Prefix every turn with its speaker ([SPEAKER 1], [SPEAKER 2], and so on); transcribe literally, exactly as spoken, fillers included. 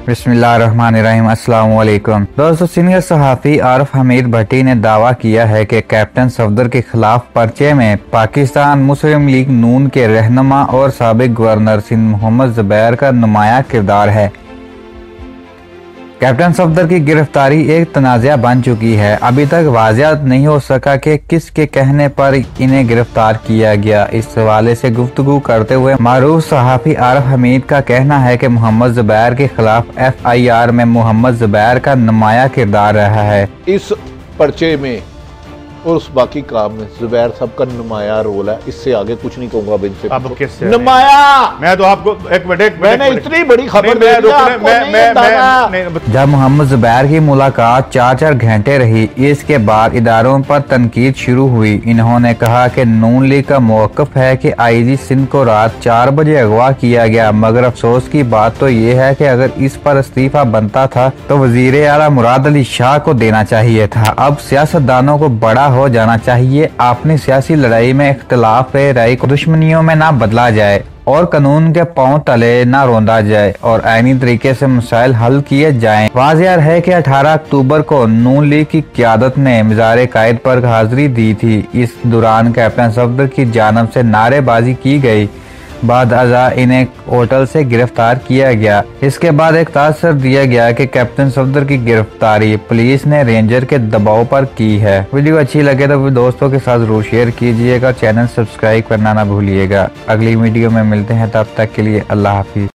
[SPEAKER 1] बिस्मिल्लाहिर्रहमानिर्रहीम। अस्सलाम वालेकुम दोस्तों, सीनियर सहाफ़ी आरिफ हमीद भट्टी ने दावा किया है कि कैप्टन सफदर के खिलाफ पर्चे में पाकिस्तान मुस्लिम लीग नून के रहनुमा और साबिक गवर्नर सिंध मोहम्मद ज़ुबैर का नुमाया किरदार है। कैप्टन सफदर की गिरफ्तारी एक तनाज़ा बन चुकी है। अभी तक वाज़ेह नहीं हो सका कि किसके कहने पर इन्हें गिरफ्तार किया गया। इस हवाले से गुफ्तगू करते हुए मारूफ सहाफ़ी आरिफ हमीद का कहना है कि मोहम्मद ज़ुबैर के खिलाफ एफ आई आर में मोहम्मद ज़ुबैर का नुमाया किरदार रहा है।
[SPEAKER 2] इस पर्चे में और उस बाकी काम में ज़ुबैर साहब का नुमाया रोल है। इससे आगे कुछ नहीं कहूँगा। अब इनसे
[SPEAKER 3] अब किससे
[SPEAKER 2] नुमाया
[SPEAKER 3] मैं तो आपको एक मिनट एक
[SPEAKER 2] मैंने इतनी बड़ी खबर दे दी आपको नहीं
[SPEAKER 3] मैं
[SPEAKER 2] बताना।
[SPEAKER 1] जब मोहम्मद ज़ुबैर की मुलाकात चार चार घंटे रही, इसके बाद इदारों पर तनकीद शुरू हुई। इन्होंने कहा कि नून लीग का मौक़िफ़ है कि आई जी सिंध को रात चार बजे अगवा किया गया, मगर अफसोस की बात तो ये है कि अगर इस पर इस्तीफा बनता था तो वज़ीर आला मुराद अली शाह को देना चाहिए था। अब सियासतदानों को बड़ा हो जाना चाहिए। अपनी सियासी लड़ाई में इख्तिलाफ राय को दुश्मनियों में ना बदला जाए और कानून के पांव तले ना रोंदा जाए और आईनी तरीके से मसाइल हल किए जाएं। वाज़ेह है कि अठारह अक्टूबर को नून लीग की क़यादत ने मिज़ार कायद पर हाजिरी दी थी। इस दौरान कैप्टन सफदर की जानब से नारेबाजी की गई। बाद अज़ा इन्हें होटल से गिरफ्तार किया गया। इसके बाद एक तासर दिया गया कि कैप्टन सफदर की गिरफ्तारी पुलिस ने रेंजर के दबाव पर की है। वीडियो अच्छी लगे तो दोस्तों के साथ जरूर शेयर कीजिएगा। चैनल सब्सक्राइब करना ना भूलिएगा। अगली वीडियो में मिलते हैं, तब तक के लिए अल्लाह हाफिज।